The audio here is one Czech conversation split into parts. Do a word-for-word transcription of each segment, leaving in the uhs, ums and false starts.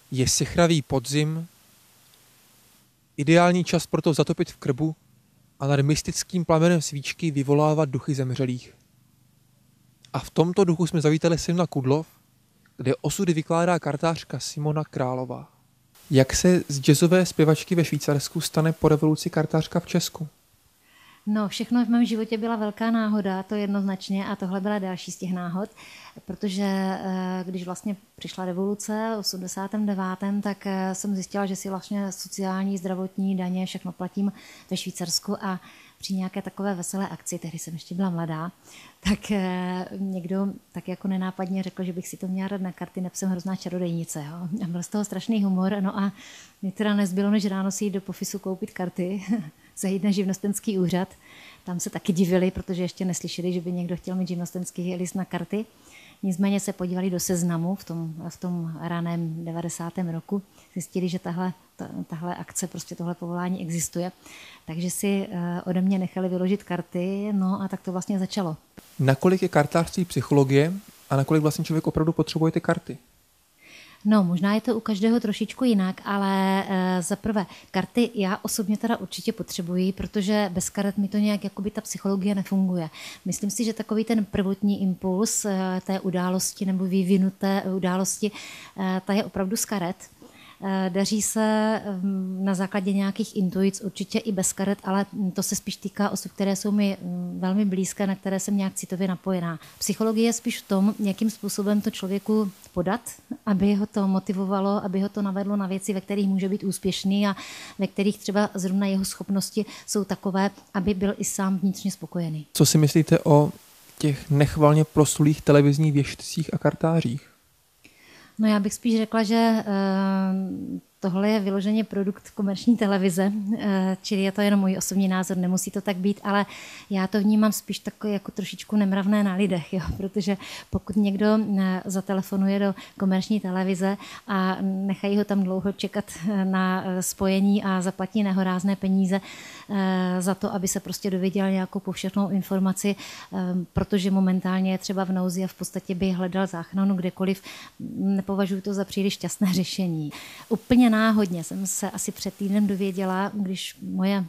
Je sichravý podzim, ideální čas pro to zatopit v krbu a nad mystickým plamenem svíčky vyvolávat duchy zemřelých. A v tomto duchu jsme zavítali sem na Kudlov, kde osudy vykládá kartářka Simona Králová. Jak se z jazzové zpěvačky ve Švýcarsku stane po revoluci kartářka v Česku? No, všechno v mém životě byla velká náhoda, to jednoznačně, a tohle byla další z těch náhod, protože když vlastně přišla revoluce v osmdesátém devátém tak jsem zjistila, že si vlastně sociální, zdravotní daně všechno platím ve Švýcarsku a při nějaké takové veselé akci, tehdy jsem ještě byla mladá, tak někdo tak jako nenápadně řekl, že bych si to měla dát na karty, neb jsem hrozná čarodejnice. Jo? A byl z toho strašný humor, no a mě teda nezbylo, než ráno si jít do Pofisu koupit karty, zajít na živnostenský úřad. Tam se taky divili, protože ještě neslyšeli, že by někdo chtěl mít živnostenský list na karty. Nicméně se podívali do seznamu v tom, v tom raném devadesátém roku. Zjistili, že tahle, tahle akce, prostě tohle povolání existuje. Takže si ode mě nechali vyložit karty, no a tak to vlastně začalo. Nakolik je kartářství psychologie a nakolik vlastně člověk opravdu potřebuje ty karty? No, možná je to u každého trošičku jinak, ale e, za prvé, karty já osobně teda určitě potřebuji, protože bez karet mi to nějak, jakoby ta psychologie nefunguje. Myslím si, že takový ten prvotní impuls e, té události nebo vyvinuté události, e, ta je opravdu z karet. Daří se na základě nějakých intuic, určitě i bez karet, ale to se spíš týká osob, které jsou mi velmi blízké, na které jsem nějak citově napojená. Psychologie je spíš v tom, jakým způsobem to člověku podat, aby ho to motivovalo, aby ho to navedlo na věci, ve kterých může být úspěšný a ve kterých třeba zrovna jeho schopnosti jsou takové, aby byl i sám vnitřně spokojený. Co si myslíte o těch nechvalně proslulých televizních věštcích a kartářích? No já bych spíš řekla, že tohle je vyloženě produkt komerční televize, čili je to jenom můj osobní názor, nemusí to tak být, ale já to vnímám spíš takové jako trošičku nemravné na lidech, jo? Protože pokud někdo zatelefonuje do komerční televize a nechají ho tam dlouho čekat na spojení a zaplatí nehorázné peníze za to, aby se prostě dověděl nějakou povšechnou informaci, protože momentálně je třeba v nouzi a v podstatě by hledal záchranu kdekoliv, nepovažuji to za příliš šťastné řešení. Úplně náhodně jsem se asi před týdnem dověděla, když moje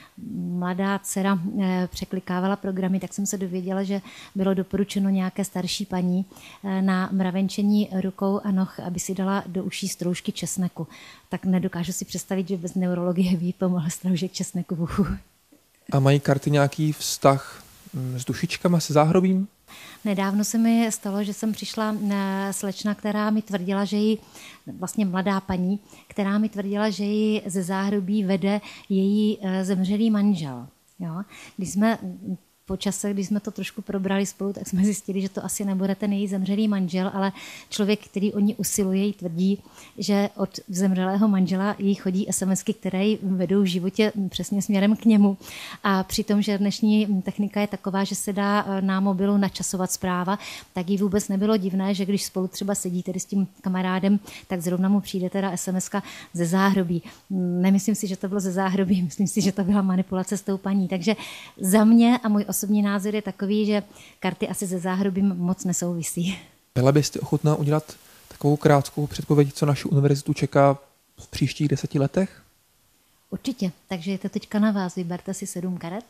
mladá dcera překlikávala programy, tak jsem se dověděla, že bylo doporučeno nějaké starší paní na mravenčení rukou a noh, aby si dala do uší stroužky česneku. Tak nedokážu si představit, že bez neurologie by jí pomohl stroužek česneku v uchu. A mají karty nějaký vztah s dušičkama, se záhrobím? Nedávno se mi stalo, že jsem přišla slečna, která mi tvrdila, že jí, vlastně mladá paní, která mi tvrdila, že ji ze záhrobí vede její zemřelý manžel. Jo? Když jsme po čase, když jsme to trošku probrali spolu, tak jsme zjistili, že to asi nebude ten její zemřelý manžel, ale člověk, který o ní usiluje, jí tvrdí, že od zemřelého manžela jí chodí SMSky, které jí vedou v životě přesně směrem k němu. A přitom, že dnešní technika je taková, že se dá na mobilu načasovat zpráva, tak jí vůbec nebylo divné, že když spolu třeba sedí tedy s tím kamarádem, tak zrovna mu přijde teda SMSka ze záhrobí. Nemyslím si, že to bylo ze záhrobí, myslím si, že to byla manipulace s tou paní. Takže za mě a můj osobní názor je takový, že karty asi se záhrobím moc nesouvisí. Byla byste ochotná udělat takovou krátkou předpověď, co naši univerzitu čeká v příštích deseti letech? Určitě, takže je to teďka na vás. Vyberte si sedm karet.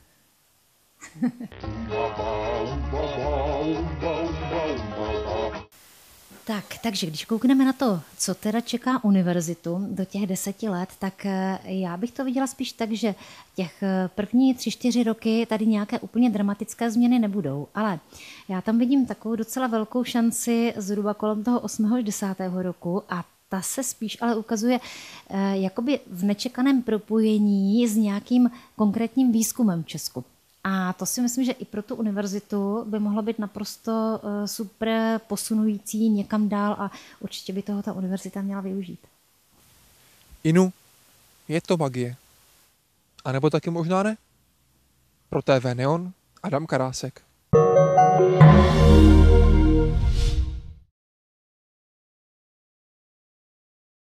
Tak, takže když koukneme na to, co teda čeká univerzitu do těch deseti let, tak já bych to viděla spíš tak, že těch první tři, čtyři roky tady nějaké úplně dramatické změny nebudou, ale já tam vidím takovou docela velkou šanci zhruba kolem toho osmého až desátého roku a ta se spíš ale ukazuje eh, jakoby v nečekaném propojení s nějakým konkrétním výzkumem v Česku. A to si myslím, že i pro tu univerzitu by mohlo být naprosto uh, super posunující někam dál a určitě by toho ta univerzita měla využít. Inu, je to magie. A nebo taky možná ne? Pro T V Neon Adam Karásek.